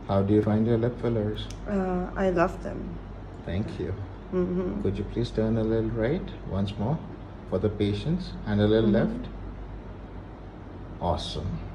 How do you find your lip fillers? I love them. Thank you. Mm-hmm. Could you please turn a little right once more for the patients and a little left? Awesome.